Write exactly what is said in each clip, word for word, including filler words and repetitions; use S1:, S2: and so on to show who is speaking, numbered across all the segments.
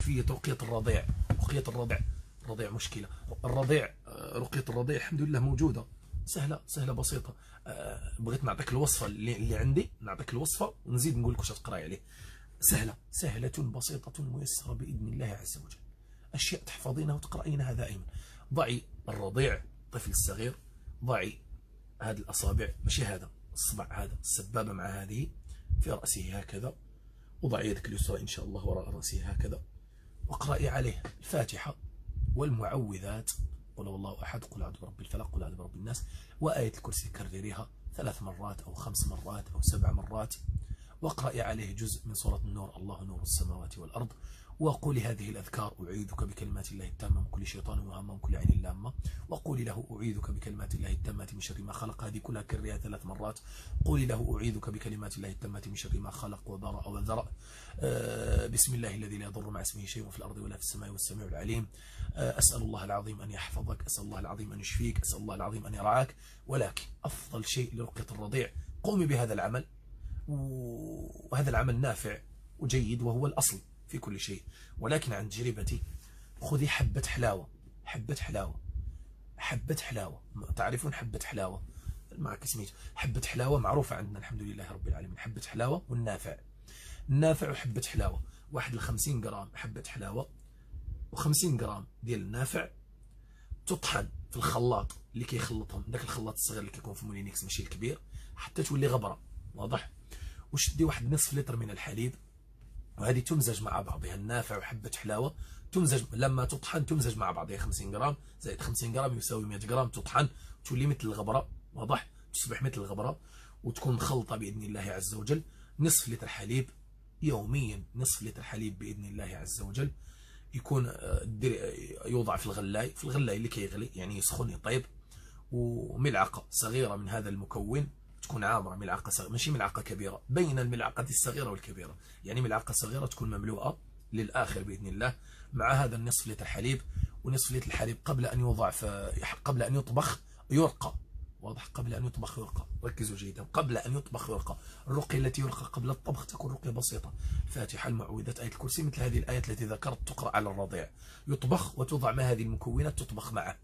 S1: كيفية رقية الرضيع. رقية الرضيع، الرضيع مشكلة. الرضيع، رقية الرضيع الحمد لله موجودة، سهلة سهلة بسيطة. بغيت نعطيك الوصفة اللي, اللي عندي، نعطيك الوصفة ونزيد نقول لك واش تقراي عليه. سهلة سهلة بسيطة ميسرة بإذن الله عز وجل، أشياء تحفظينها وتقرأينها دائما. ضعي الرضيع، الطفل الصغير، ضعي هذه الأصابع، ماشي هذا الصبع، هذا السبابة مع هذه في رأسه هكذا، وضعي يدك اليسرى إن شاء الله وراء رأسه هكذا، واقرأي عليه الفاتحة والمعوذات، قل هو الله أحد، قل أعوذ برب الفلق، قل أعوذ برب الناس، وآية الكرسي كرريها ثلاث مرات أو خمس مرات أو سبع مرات، واقرأي عليه جزء من سورة النور، الله نور السماوات والأرض، وقولي هذه الأذكار: أعيذك بكلمات الله التامة من كل شيطان وهمة من كل عين لامة، وقولي له: أعيذك بكلمات الله التامة من شر ما خلق، هذه كلها كرريها ثلاث مرات. قولي له: أعيذك بكلمات الله التامة من شر ما خلق وبرأ وذرأ، آه بسم الله الذي لا يضر مع اسمه شيء في الأرض ولا في السماء والسميع العليم، آه أسأل الله العظيم أن يحفظك، أسأل الله العظيم أن يشفيك، أسأل الله العظيم أن يرعاك. ولكن أفضل شيء لرقية الرضيع، قومي بهذا العمل، وهذا العمل نافع وجيد وهو الأصل في كل شيء. ولكن عن تجربتي، خذي حبة حلاوة، حبة حلاوة، حبة حلاوة، تعرفون حبة حلاوة؟ معك سميت حبة حلاوة معروفة عندنا الحمد لله رب العالمين، حبة حلاوة والنافع، النافع وحبة حلاوة، واحد الخمسين جرام حبة حلاوة وخمسين جرام ديال النافع، تطحن في الخلاط اللي كيخلطهم، داك الخلاط الصغير اللي كيكون في مولينيكس ماشي الكبير، حتى تولي غبرة، واضح؟ وشدي واحد نصف لتر من الحليب، وهذه تمزج مع بعضها، النافع وحبة حلاوة تمزج، لما تطحن تمزج مع بعضها، خمسين جرام زائد خمسين جرام يساوي مئة جرام، تطحن تولي مثل الغبرة، واضح؟ تصبح مثل الغبرة وتكون مخلطة بإذن الله عز وجل. نصف لتر حليب يوميا، نصف لتر حليب بإذن الله عز وجل، يكون يوضع في الغلاي، في الغلاي اللي كيغلي يعني يسخن يطيب، وملعقة صغيرة من هذا المكون تكون عامرة، ملعقة صغيرة ماشي ملعقة كبيرة، بين الملعقة الصغيرة والكبيرة، يعني ملعقة صغيرة تكون مملوءة للآخر بإذن الله، مع هذا النصف لتر حليب. ونصف لتر الحليب قبل أن يوضع في قبل أن يطبخ يرقى، واضح؟ قبل أن يطبخ يرقى، ركزوا جيدا، قبل أن يطبخ يرقى. الرقية التي يرقى قبل الطبخ تكون رقية بسيطة، الفاتحة، المعوذات، آية الكرسي، مثل هذه الآيات التي ذكرت تقرأ على الرضيع، يطبخ وتوضع مع هذه المكونات تطبخ معه،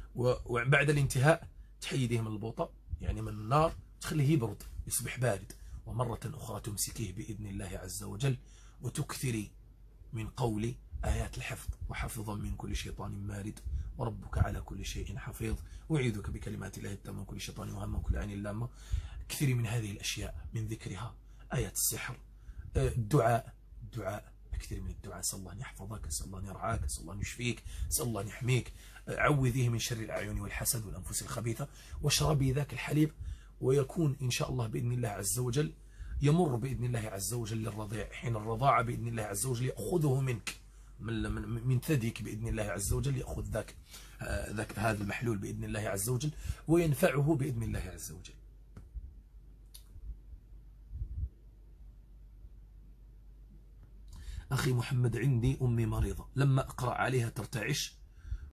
S1: وبعد الانتهاء تحيديه من البوطة يعني من النار، تخليه يبرد يصبح بارد، ومرة أخرى تمسكيه بإذن الله عز وجل، وتكثري من قول آيات الحفظ: وحفظا من كل شيطان مارد، وربك على كل شيء حفيظ، أعيذك بكلمات الله التامة من كل شيطان وهم من كل عين لامة. كثري من هذه الأشياء، من ذكرها آيات السحر، الدعاء، الدعاء، أكثر من الدعاء، أسأل الله أن يحفظك، أسأل الله أن يرعاك، أسأل الله أن يشفيك، أسأل الله أن يحميك، عوذيه من شر الأعين والحسد والأنفس الخبيثة، واشربي ذاك الحليب، ويكون إن شاء الله بإذن الله عز وجل يمر بإذن الله عز وجل للرضيع حين الرضاعة بإذن الله عز وجل، يأخذه منك من من, من ثديك بإذن الله عز وجل، يأخذ ذاك ذاك هذا المحلول بإذن الله عز وجل، وينفعه بإذن الله عز وجل. أخي محمد، عندي أمي مريضة، لما أقرأ عليها ترتعش